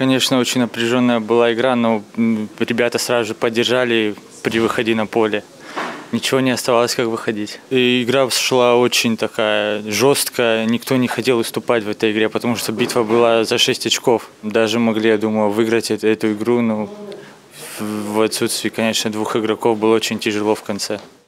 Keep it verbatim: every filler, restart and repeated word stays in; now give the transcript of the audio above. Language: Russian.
Конечно, очень напряженная была игра, но ребята сразу же поддержали при выходе на поле. Ничего не оставалось, как выходить. И игра шла очень такая жесткая, никто не хотел уступать в этой игре, потому что битва была за шесть очков. Даже могли, я думаю, выиграть эту, эту игру, но в отсутствии, конечно, двух игроков было очень тяжело в конце.